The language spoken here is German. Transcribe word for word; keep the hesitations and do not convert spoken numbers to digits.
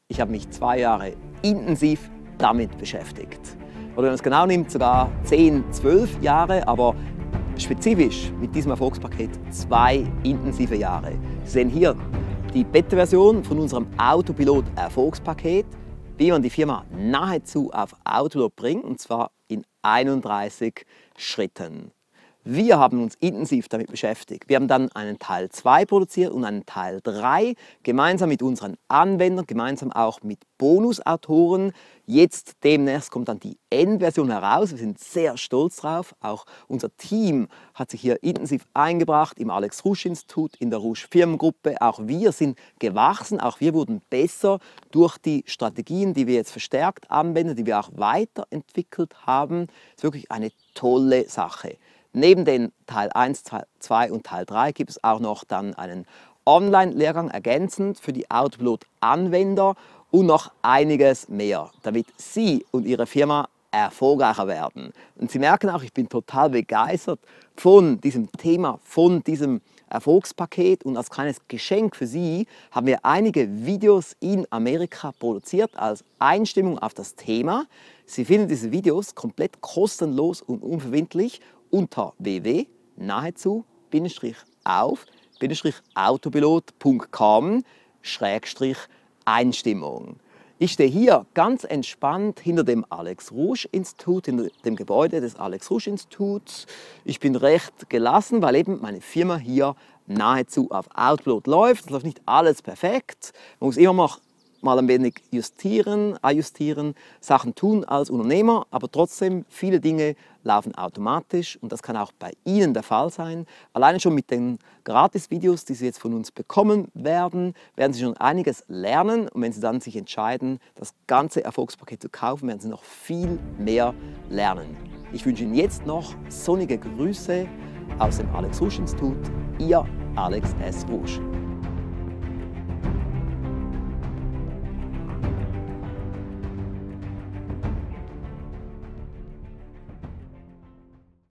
Ich habe mich zwei Jahre intensiv damit beschäftigt. Oder wenn man es genau nimmt, sogar zehn, zwölf Jahre, aber spezifisch mit diesem Erfolgspaket zwei intensive Jahre. Sie sehen hier die Beta-Version von unserem Autopilot-Erfolgspaket, wie man die Firma nahezu auf Autopilot bringt, und zwar in einunddreißig Schritten. Wir haben uns intensiv damit beschäftigt. Wir haben dann einen Teil zwei produziert und einen Teil drei, gemeinsam mit unseren Anwendern, gemeinsam auch mit Bonusautoren. Jetzt demnächst kommt dann die Endversion heraus. Wir sind sehr stolz drauf. Auch unser Team hat sich hier intensiv eingebracht im Alex Rouge Institut, in der Rouge Firmengruppe. Auch wir sind gewachsen, auch wir wurden besser durch die Strategien, die wir jetzt verstärkt anwenden, die wir auch weiterentwickelt haben. Das ist wirklich eine tolle Sache. Neben den Teil eins, Teil zwei und Teil drei gibt es auch noch dann einen Online-Lehrgang ergänzend für die Autopilot-Anwender und noch einiges mehr, damit Sie und Ihre Firma erfolgreicher werden. Und Sie merken auch, ich bin total begeistert von diesem Thema, von diesem Erfolgspaket, und als kleines Geschenk für Sie haben wir einige Videos in Amerika produziert als Einstimmung auf das Thema. Sie finden diese Videos komplett kostenlos und unverbindlich unter w w w punkt nahezu auf autopilot punkt com Schrägstrich Einstimmung. Ich stehe hier ganz entspannt hinter dem Alex Rouge Institut, hinter dem Gebäude des Alex Rouge Instituts. Ich bin recht gelassen, weil eben meine Firma hier nahezu auf Autopilot läuft. Es läuft nicht alles perfekt. Man muss immer noch mal ein wenig justieren, ajustieren, Sachen tun als Unternehmer, aber trotzdem viele Dinge laufen automatisch, und das kann auch bei Ihnen der Fall sein. Alleine schon mit den Gratis-Videos, die Sie jetzt von uns bekommen werden, werden Sie schon einiges lernen, und wenn Sie dann sich entscheiden, das ganze Erfolgspaket zu kaufen, werden Sie noch viel mehr lernen. Ich wünsche Ihnen jetzt noch sonnige Grüße aus dem Alex Rouge Institut, Ihr Alex S. Rouge.